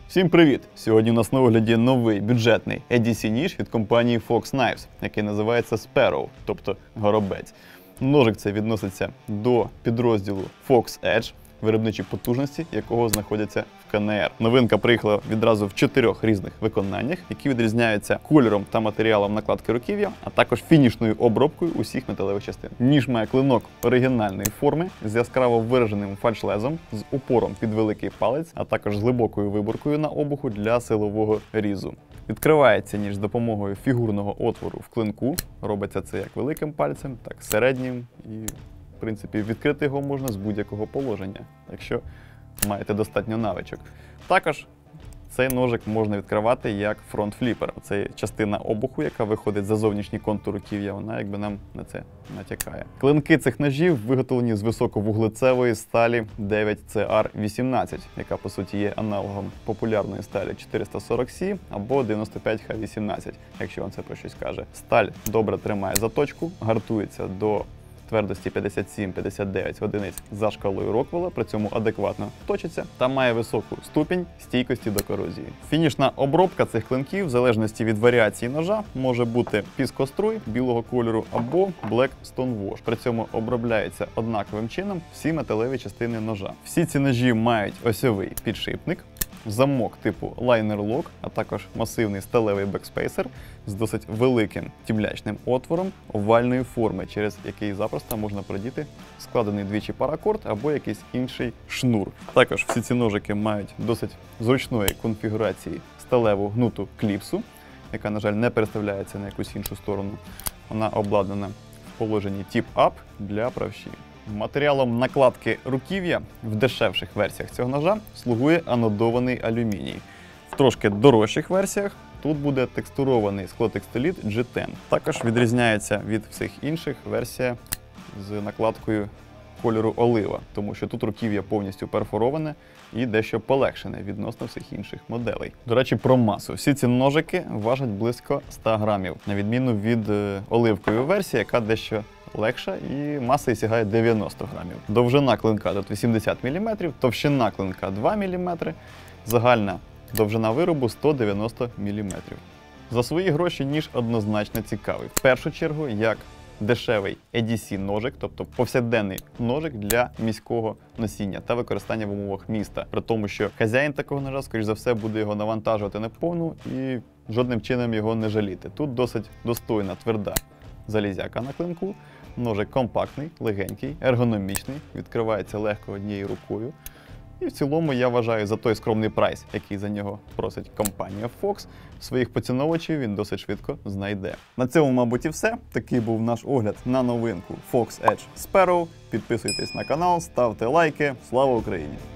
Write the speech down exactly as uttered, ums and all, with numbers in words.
Всім привіт! Сьогодні у нас на огляді новий бюджетний ей ді сі-ніж від компанії Fox Knives, який називається Sparrow, тобто горобець. Ножик цей відноситься до підрозділу Fox Edge, виробничі потужності якого знаходяться в ка ен ер. Новинка приїхала відразу в чотирьох різних виконаннях, які відрізняються кольором та матеріалом накладки руків'я, а також фінішною обробкою усіх металевих частин. Ніж має клинок оригінальної форми з яскраво вираженим фальшлезом, з упором під великий палець, а також з глибокою виборкою на обуху для силового різу. Відкривається ніж з допомогою фігурного отвору в клинку. Робиться це як великим пальцем, так і середнім. І, в принципі, відкрити його можна з будь-якого положення, якщо маєте достатньо навичок. Також цей ножик можна відкривати як фронт-фліпер. Це частина обуху, яка виходить за зовнішній контур руків'я, вона якби нам на це натякає. Клинки цих ножів виготовлені з високовуглецевої сталі дев'ять це ар вісімнадцять, яка по суті є аналогом популярної сталі чотириста сорок сі або дев'яносто п'ять ха вісімнадцять, якщо вам це про щось каже. Сталь добре тримає заточку, гартується до твердості п'ятдесят сім - п'ятдесят дев'ять одиниць за шкалою Роквелла, при цьому адекватно точиться та має високу ступінь стійкості до корозії. Фінішна обробка цих клинків, в залежності від варіації ножа, може бути піскоструй білого кольору або Black Stone Wash. При цьому обробляється однаковим чином всі металеві частини ножа. Всі ці ножі мають осьовий підшипник, замок типу Liner Lock, а також масивний сталевий бекспейсер з досить великим тімлячним отвором овальної форми, через який запросто можна продіти складений двічі паракорд або якийсь інший шнур. Також всі ці ножики мають досить зручної конфігурації сталеву гнуту кліпсу, яка, на жаль, не переставляється на якусь іншу сторону. Вона обладнана в положенні Tip-Up для правші. Матеріалом накладки руків'я в дешевших версіях цього ножа слугує анодований алюміній. В трошки дорожчих версіях тут буде текстурований склотекстиліт джі десять. Також відрізняється від всіх інших версія з накладкою кольору олива, тому що тут руків'я повністю перфороване і дещо полегшене відносно всіх інших моделей. До речі, про масу. Всі ці ножики важать близько ста грамів, на відміну від оливкової версії, яка дещо легша і маса сягає дев'яносто грамів. Довжина клинка тут вісімдесят міліметрів, товщина клинка два міліметри, загальна довжина виробу сто дев'яносто міліметрів. За свої гроші ніж однозначно цікавий. В першу чергу, як дешевий ей ді сі-ножик, тобто повсякденний ножик для міського носіння та використання в умовах міста. При тому, що хазяїн такого ножа, скоріш за все, буде його навантажувати наповну і жодним чином його не жаліти. Тут досить достойна, тверда залізяка на клинку. Ножик компактний, легенький, ергономічний, відкривається легко однією рукою. І в цілому, я вважаю, за той скромний прайс, який за нього просить компанія Fox, своїх поціновувачів він досить швидко знайде. На цьому, мабуть, і все. Такий був наш огляд на новинку Fox Edge Sparrow. Підписуйтесь на канал, ставте лайки. Слава Україні!